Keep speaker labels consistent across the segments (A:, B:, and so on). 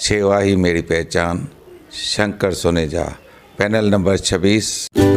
A: सेवा ही मेरी पहचान, शंकर सोनेजा, पैनल नंबर 26।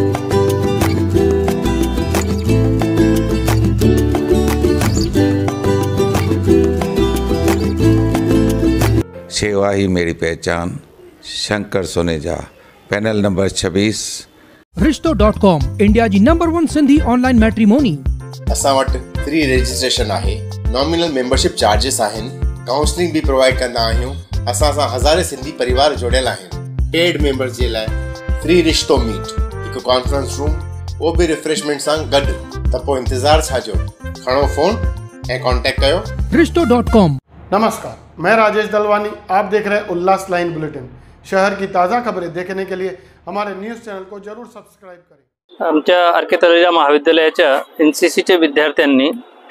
A: सेवा ही मेरी पहचान, शंकर सोनेजा, पैनल नंबर 26।
B: रिश्तो.com इंडिया जी नंबर 1 सिंधी ऑनलाइन मैट्रिमोनी।
C: असां वटि फ्री रजिस्ट्रेशन आहे, नॉमिनल मेंबरशिप चार्जेस आहिनि, काउंसलिंग भी प्रोवाइड कंदा आहियूं। असां सां हज़ारे सिंधी परिवार जुड़ियल आहिनि। पेड मेंबर्स जे लाइ फ्री रिश्तो मीट, हिकु कॉन्फ्रेंस रूम, वो भी रिफ्रेशमेंट सां गॾु। त पोइ इंतज़ार छा जो, खणो फ़ोन ऐं कॉन्टेक्ट कयो।
B: रिश्तो.com।
D: नमस्कार, मैं राजेश दलवानी, आप देख रहे हैं उल्लास लाइन बुलेटिन। शहर की ताज़ा खबरें देखने के लिए हमारे न्यूज़ चॅनल को जरूर सबस्क्राईब करें।
E: आमच्या आर.के. तळेजा महाविद्यालयाच्या NCCच्या विद्यार्थ्यांनी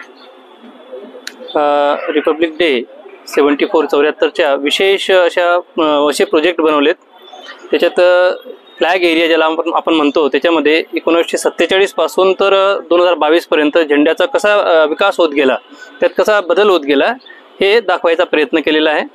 E: रिपब्लिक डे 74-74च्या विशेष असे प्रोजेक्ट बनवलेत। त्याच्यात फ्लॅग एरिया ज्याला आपण म्हणतो, त्याच्यामध्ये 1947 पासून तर 2022 पर्यंत झेंड्याचा कसा विकास होत गेला, त्यात कसा बदल होत गेला हे दाखवायचा प्रयत्न केलेला आहे।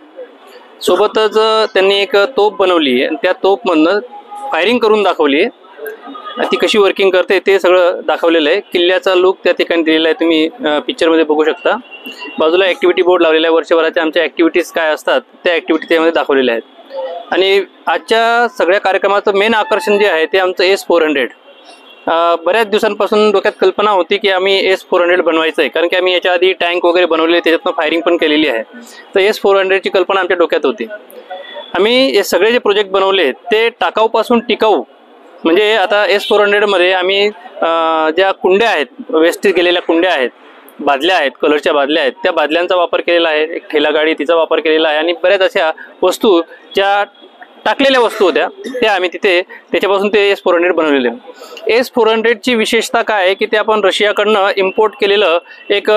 E: सोबतच त्यांनी एक तोफ बनवली आणि त्या तोफमधनं फायरिंग करून दाखवली आहे। ती कशी वर्किंग करते ते सगळं दाखवलेलं आहे। किल्ल्याचा लुक त्या ठिकाणी दिलेला आहे, तुम्ही पिक्चरमध्ये बघू शकता। बाजूला ॲक्टिव्हिटी बोर्ड लावलेला आहे, वर्षभराच्या आमच्या ॲक्टिव्हिटीज काय असतात त्या ॲक्टिव्हिटी त्यामध्ये दाखवलेल्या आहेत। आणि आजच्या सगळ्या कार्यक्रमाचं मेन आकर्षण जे आहे ते आमचं S-400। बऱ्याच दिवसांपासून डोक्यात कल्पना होती की आम्ही S-400 बनवायचं आहे, कारण की आम्ही याच्या आधी टँक वगैरे बनवलेले, त्याच्यातनं फायरिंग पण केलेली आहे। तर S-400ची कल्पना आमच्या डोक्यात होती। आम्ही हे सगळे जे प्रोजेक्ट बनवले ते टाकाऊपासून टिकाऊ, म्हणजे आता S-400 मध्ये आम्ही ज्या कुंड्या आहेत, वेस्टेज गेलेल्या कुंड्या आहेत, बादल्या आहेत, कलरच्या बादल्या आहेत, त्या बादल्यांचा वापर केलेला आहे। एक ठेला गाडी तिचा वापर केलेला आहे आणि बऱ्याच अशा वस्तू ज्या टाकलेल्या वस्तू होत्या त्या आम्ही तिथे त्याच्यापासून ते S-400 बनवलेले। S-400ची विशेषता काय आहे की ते आपण रशियाकडनं इम्पोर्ट केलेलं एक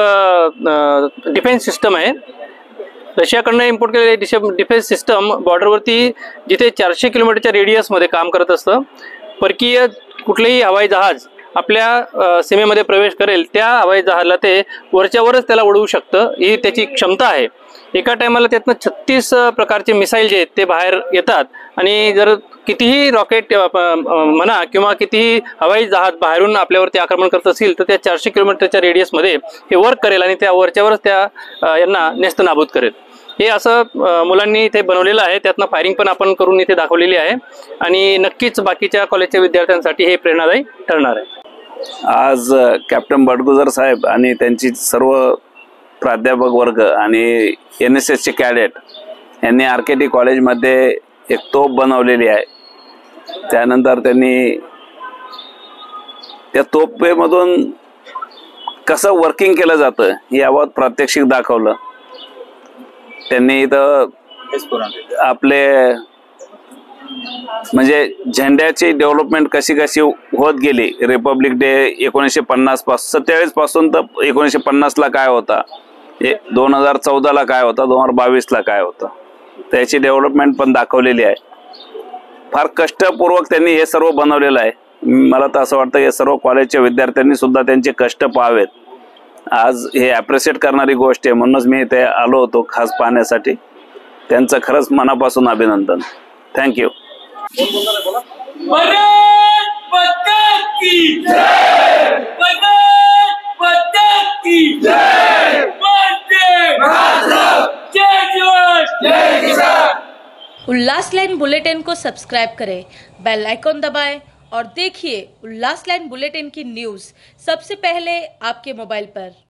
E: डिफेन्स सिस्टम आहे। रशियाकडनं इम्पोर्ट केलेले डिफेन्स सिस्टम बॉर्डरवरती जिथे 400 किलोमीटरच्या रेडियसमध्ये काम करत असतं। परकीय कुठलेही हवाई जहाज आपल्या सीमेमध्ये प्रवेश करेल त्या हवाई जहाजाला ते वरच्यावरच त्याला उडवू शकतं, ही त्याची क्षमता आहे। एका टायमाला त्यातनं 36 प्रकारचे मिसाईल जे आहेत ते बाहेर येतात आणि जर कितीही रॉकेट म्हणा किंवा कितीही हवाई जहाज बाहेरून आपल्यावरती आक्रमण करत असेल तर त्या 400 किलोमीटरच्या रेडियसमध्ये हे वर्क करेल आणि त्या वरच्यावरच त्या यांना नेस्तनाबूत करेल। हे असं मुलांनी इथे बनवलेलं आहे, त्यातनं फायरिंग पण आपण करून इथे दाखवलेली आहे आणि नक्कीच बाकीच्या कॉलेजच्या विद्यार्थ्यांसाठी हे प्रेरणादायी ठरणार आहे।
F: आज कॅप्टन बडगुजर साहेब आणि त्यांची सर्व प्राध्यापक वर्ग आणि NSSचे कॅडेट यांनी RKT कॉलेजमध्ये एक तोफ बनवलेली आहे। त्यानंतर त्यांनी त्या तोफेमधून कसं वर्किंग केलं जातं याबाबत प्रात्यक्षिक दाखवलं। त्यांनी इथं आपले म्हणजे झेंड्याची डेव्हलपमेंट कशी कशी होत गेली, रिपब्लिक डे 1950 पासून 47 पासून तर 1950ला काय होता, 2014ला काय होता, 2022ला काय होता, त्याची डेव्हलपमेंट पण दाखवलेली आहे। फार कष्टपूर्वक त्यांनी हे सर्व बनवलेलं आहे। मला तर असं वाटतं हे सर्व कॉलेजच्या विद्यार्थ्यांनी सुद्धा त्यांचे कष्ट पाहावेत। आज हे ॲप्रिशिएट करणारी गोष्ट आहे, म्हणूनच मी इथे आलो होतो खास पाहण्यासाठी। त्यांचं खरंच मनापासून अभिनंदन। थँक्यू।
G: उल्लास लाइन बुलेटिन को सब्सक्राइब करें, बेल आइकॉन दबाएं और देखिए उल्लास लाइन बुलेटिन की न्यूज़ सबसे पहले आपके मोबाइल पर।